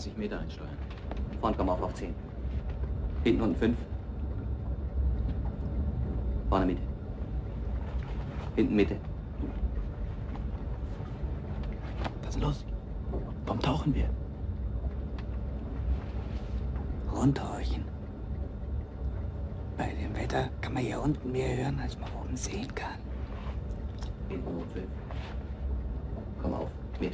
30 Meter einsteuern. Vorn komm auf 10. Hinten unten 5. Vorne Mitte. Hinten Mitte. Was ist los? Warum tauchen wir? Runterhorchen. Bei dem Wetter kann man hier unten mehr hören, als man oben sehen kann. Hinten unten 5. Komm auf, Mitte.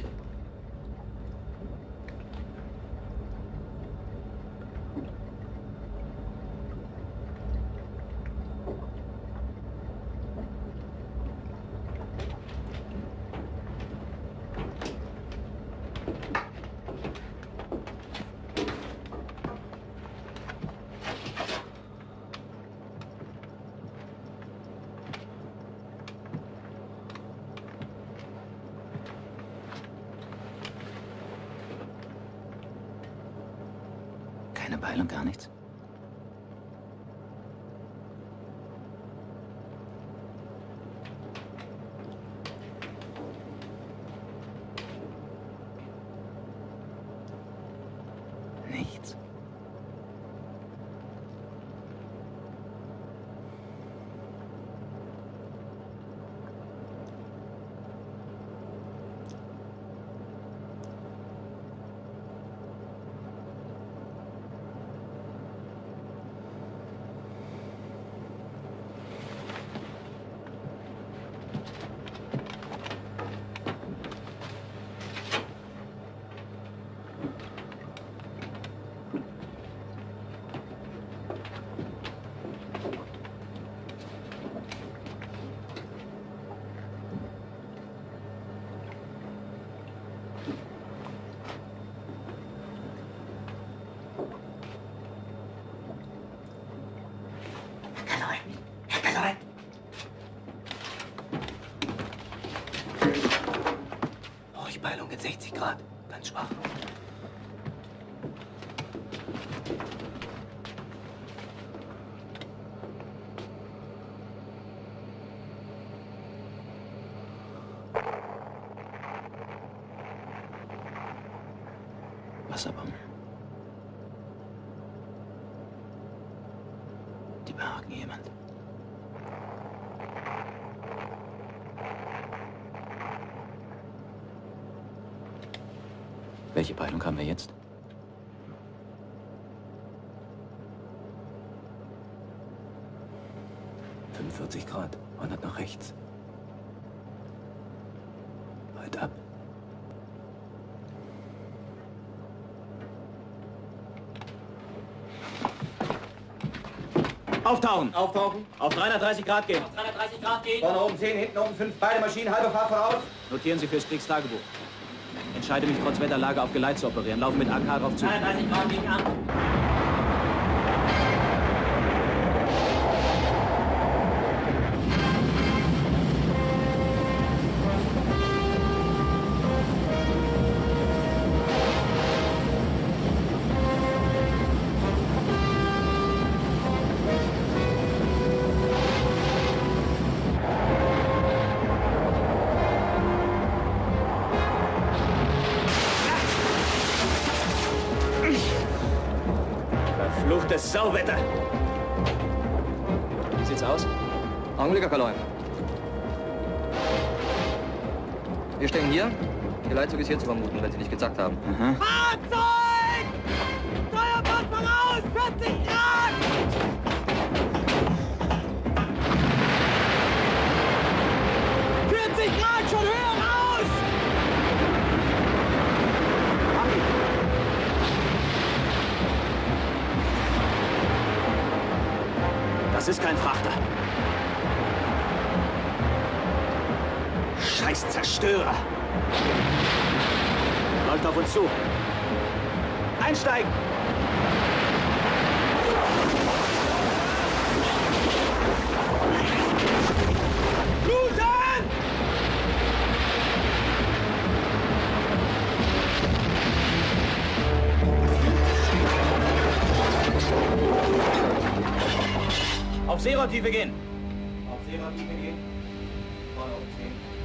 Keine Peilung, gar nichts. Nichts. Horchpeilung in 60 Grad. Ganz schwach. Wasserbomben. Die behaken jemand. Welche Peilung haben wir jetzt? Grad. 100 nach rechts. Weit ab. Auftauchen! Auftauchen. Auf 330 Grad gehen. Auf 330 Grad gehen. Vorne oben 10, hinten oben 5. Beide Maschinen, halbe Fahrt voraus. Notieren Sie fürs Kriegstagebuch. Entscheide mich trotz Wetterlage auf Geleit zu operieren. Laufen mit AK drauf zu. 330 Grad gegen an. Verfluchtes Sauwetter! Wie sieht's aus? Augenblick, Herr Kaloi. Wir stehen hier. Ihr Leitzug ist hier zu vermuten, wenn Sie nicht gesagt haben. Aha. Fahrzeug! Steuerbord voraus! 40 Grad! Schon höher raus! Das ist kein Frachter. Scheiß Zerstörer! Läuft auf uns zu. Einsteigen! Auf Seerotiefe gehen. Auf Seerotiefe gehen. Vorne auf 10.